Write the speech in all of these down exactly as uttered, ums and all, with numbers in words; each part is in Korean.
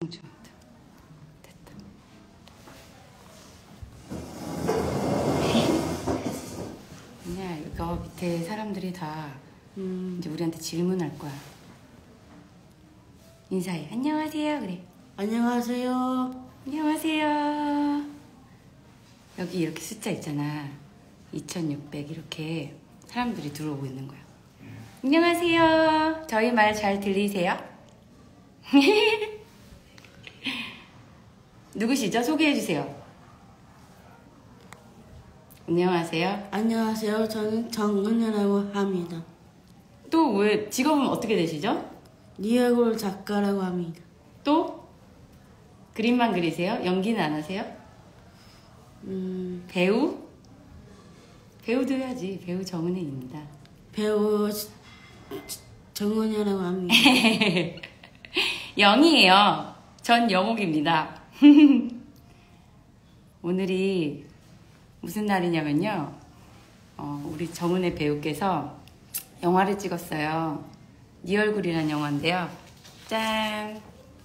됐다. 그냥 이거 밑에 사람들이 다 음. 이제 우리한테 질문할 거야. 인사해. 안녕하세요. 그래. 안녕하세요. 안녕하세요. 여기 이렇게 숫자 있잖아. 이천육백 이렇게 사람들이 들어오고 있는 거야. 안녕하세요. 저희 말 잘 들리세요? 누구시죠? 소개해주세요. 안녕하세요. 안녕하세요. 저는 정은혜라고 합니다. 또 왜 직업은 어떻게 되시죠? 리얼골 작가라고 합니다. 또? 그림만 그리세요? 연기는 안 하세요? 음, 배우? 배우도 해야지. 배우 정은혜입니다. 배우 정은혜라고 합니다. 영이에요. 전 영옥입니다. 오늘이 무슨 날이냐면요. 어, 우리 정은혜 배우께서 영화를 찍었어요. 네 얼굴이라는 영화인데요. 짠!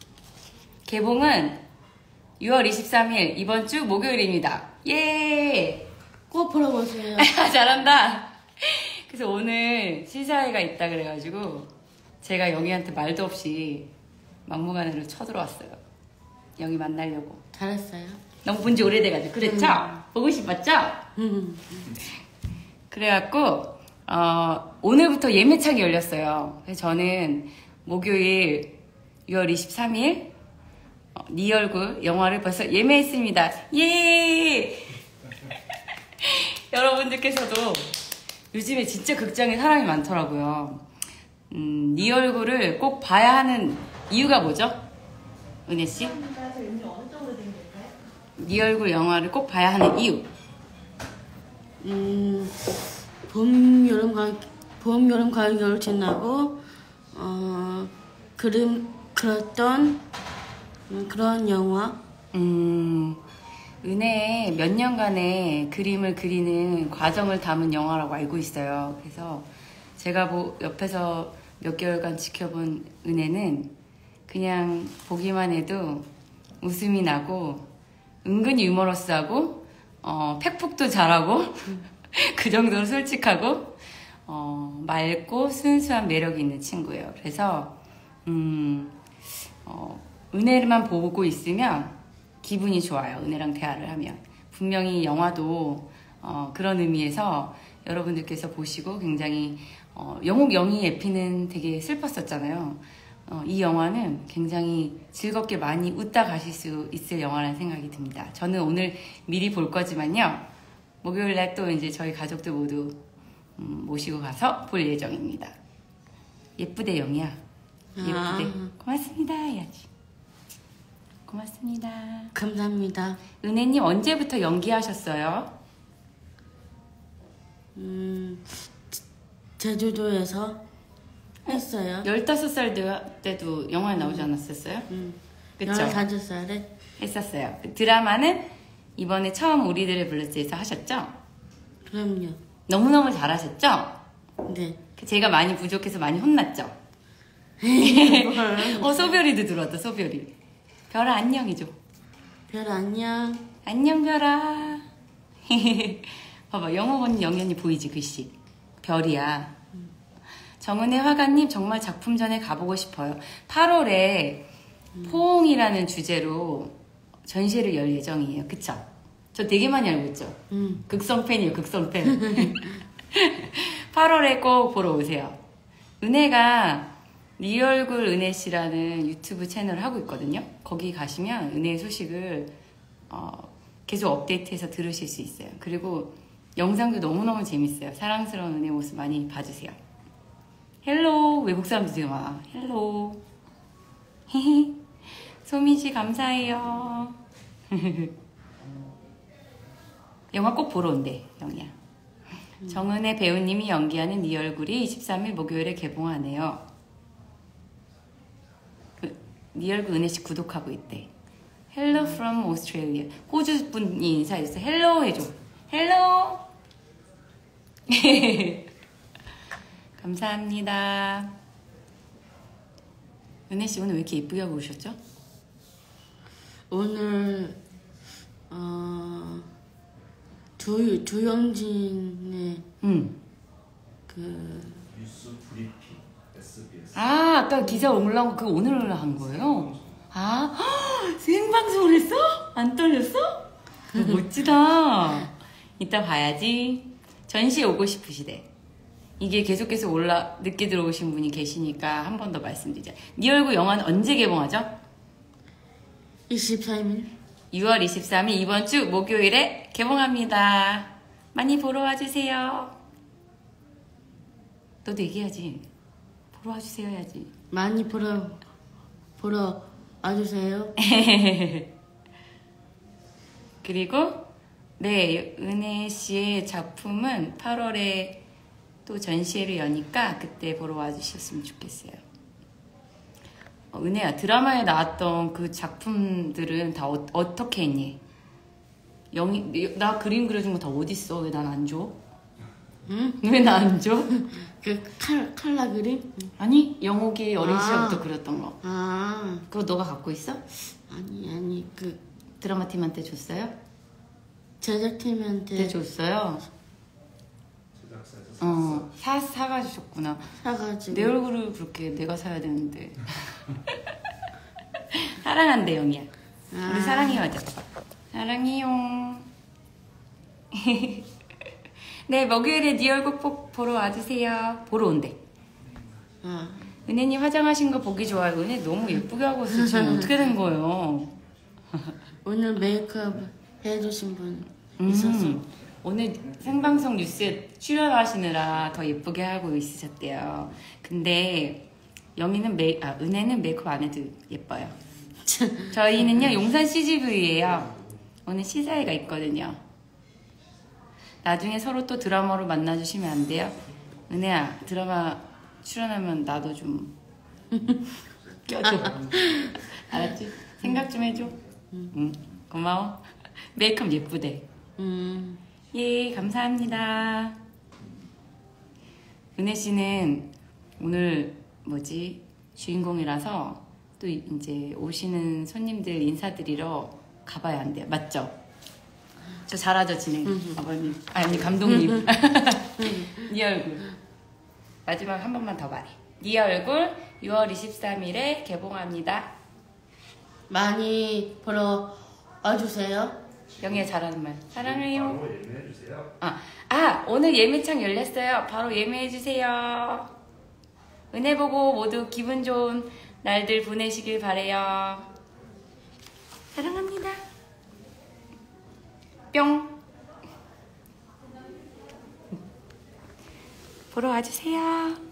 개봉은 유월 이십삼일 이번 주 목요일입니다. 예! 꼭 보러 오세요. 잘한다. 그래서 오늘 시사회가 있다 그래가지고 제가 영희한테 말도 없이 막무가내로 쳐들어왔어요. 영희 만나려고. 잘했어요. 너무 본 지 오래돼가지고 그랬죠? 음. 보고 싶었죠? 음. 그래갖고 어, 오늘부터 예매창이 열렸어요. 그래서 저는 목요일 유월 이십삼일 어, 네 얼굴 영화를 벌써 예매했습니다. 예! 여러분들께서도 요즘에 진짜 극장에 사람이 많더라고요. 음, 네 얼굴을 꼭 봐야 하는 이유가 뭐죠? 은혜씨? 네 얼굴 영화를 꼭 봐야 하는 이유. 음, 봄, 여름, 가, 봄, 여름, 가을, 겨울 지나고, 어, 그림, 그렸던 음, 그런 영화. 음, 은혜의 몇 년간의 그림을 그리는 과정을 담은 영화라고 알고 있어요. 그래서 제가 뭐 옆에서 몇 개월간 지켜본 은혜는 그냥 보기만 해도 웃음이 나고 은근히 유머러스하고 어, 팩폭도 잘하고 그 정도로 솔직하고 어, 맑고 순수한 매력이 있는 친구예요. 그래서 음, 어, 은혜만 보고 있으면 기분이 좋아요. 은혜랑 대화를 하면. 분명히 영화도 어, 그런 의미에서 여러분들께서 보시고 굉장히 어, 영옥 영희 에피는 되게 슬펐었잖아요. 어, 이 영화는 굉장히 즐겁게 많이 웃다 가실 수 있을 영화라는 생각이 듭니다. 저는 오늘 미리 볼 거지만요. 목요일날 또 이제 저희 가족들 모두 음, 모시고 가서 볼 예정입니다. 예쁘대 영희야. 예쁘대. 아. 고맙습니다 해야지. 고맙습니다. 감사합니다. 은혜님 언제부터 연기하셨어요? 음, 제주도에서 했어요. 열다섯 살 때도 영화에 나오지 않았었어요? 음, 그쵸? 열다섯 살에 했었어요. 그 드라마는 이번에 처음 우리들의 블루스에서 하셨죠? 그럼요. 너무너무 잘하셨죠? 네. 제가 많이 부족해서 많이 혼났죠? 어, 소별이도 들어왔다, 소별이. 별아, 안녕해줘. 별 안녕. 안녕, 별아. 봐봐, 영어 언니, 영희 언니 보이지, 글씨. 별이야. 정은혜 화가님 정말 작품 전에 가보고 싶어요. 팔월에 음. 포옹이라는 주제로 전시회를 열 예정이에요. 그쵸? 저 되게 많이 알고 있죠? 음. 극성 팬이에요, 극성 팬. 팔월에 꼭 보러 오세요. 은혜가 네 얼굴 은혜씨라는 유튜브 채널을 하고 있거든요. 거기 가시면 은혜의 소식을 어, 계속 업데이트해서 들으실 수 있어요. 그리고 영상도 너무너무 재밌어요. 사랑스러운 은혜 모습 많이 봐주세요. 헬로. 외국 사람들 되게 많아. 헬로. 소민씨 감사해요. 영화 꼭 보러 온대, 영희야. 음. 정은혜 배우님이 연기하는 네 얼굴이 이십삼일 목요일에 개봉하네요. 그, 네 얼굴 은혜씨 구독하고 있대. Hello from Australia. 호주 분이 인사해줬어. 헬로 해줘. 헬로. 감사합니다. 은혜씨 오늘 왜 이렇게 예쁘게 하고 오셨죠? 오늘 어 조, 조영진의 응. 그 뉴스 브리핑 에스비에스. 아, 아까 기사 올라온 거 그거 오늘 한 거예요? 아, 생방송을 했어? 안 떨렸어? 멋지다. 이따 봐야지. 전시에 오고 싶으시대. 이게 계속 계속 올라, 늦게 들어오신 분이 계시니까 한 번 더 말씀드리자. 네 얼굴 영화는 언제 개봉하죠? 이십삼 일 유월 이십삼 일 이번 주 목요일에 개봉합니다. 많이 보러 와주세요. 너도 얘기해야지. 보러 와주세요 해야지. 많이 보러 보러 와주세요. 그리고 네, 은혜 씨의 작품은 팔월에 또 전시회를 여니까 그때 보러 와주셨으면 좋겠어요. 어, 은혜야, 드라마에 나왔던 그 작품들은 다 어, 어떻게 했니? 영희, 나 그림 그려준 거 다 어딨어? 왜 난 안 줘? 응? 왜 나 안 줘? 그 칼, 칼라 그림? 아니, 영옥이 어린 아. 시절부터 그렸던 거. 아 그거 너가 갖고 있어? 아니 아니 그 드라마 팀한테 줬어요? 제작팀한테 그때 줬어요? 제작사에서 어, 사, 사가지셨구나. 사가지고 내 얼굴을 그렇게 내가 사야 되는데. 사랑한대, 영이야. 우리 아. 사랑해요, 하자. 사랑해요. 네, 목요일에 네 얼굴 꼭 보러 와주세요. 보러 온대. 아, 은혜님 화장하신 거 보기 좋아요. 은혜 너무 예쁘게 하고 있어. 지금 어떻게 된 거예요? 오늘 메이크업 해주신 분 음, 있었어. 오늘 생방송 뉴스에 출연하시느라 더 예쁘게 하고 있으셨대요. 근데 영희는 메, 아, 은혜는 메이크업 안 해도 예뻐요. 저희는요 용산 씨지브이예요. 오늘 시사회가 있거든요. 나중에 서로 또 드라마로 만나주시면 안 돼요? 은혜야, 드라마 출연하면 나도 좀 껴줘. 알았지? 생각 좀 해줘. 응, 고마워. 메이크업 예쁘대. 음, 예, 감사합니다. 은혜 씨는 오늘 뭐지 주인공이라서 또 이제 오시는 손님들 인사드리러 가봐야 한대요. 맞죠? 저 잘하죠 진행. 아버님, 아니 감독님. 네 얼굴 마지막 한 번만 더 말해. 네 얼굴 유월 이십삼 일에 개봉합니다. 많이 보러 와주세요. 영희가 잘하는 말. 사랑해요. 바로 예매해주세요. 아, 아, 오늘 예매창 열렸어요. 바로 예매해주세요. 은혜 보고 모두 기분 좋은 날들 보내시길 바래요. 사랑합니다. 뿅. 보러 와주세요.